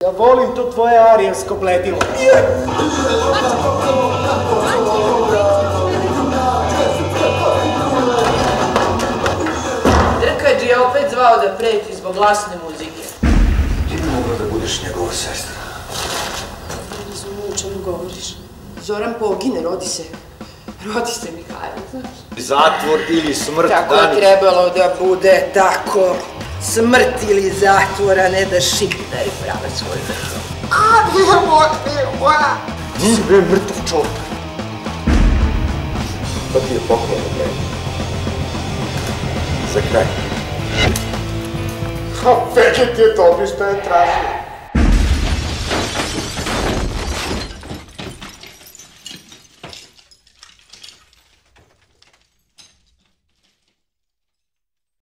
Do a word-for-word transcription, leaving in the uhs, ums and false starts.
Ja volim to tvoje arijansko bledilo. Drkađi je opet zvao da preti zbog glasne muzike. Ti bi mogla da budeš njegova sestra. Ne razumijem o čemu govoriš. Zoran pogine, rodi se. Rodi se Mihajlo, znaš. Zatvor ili smrt, Tako je trebalo da bude, tako. Smrt ili zatvor, a ne da šiptari prave svoju državu. A, nije moj, nije moja. Ti si bre mrtav čovjek. To ti je poklon od mene. Za kraj. A Feke ti je dobio što je tražio.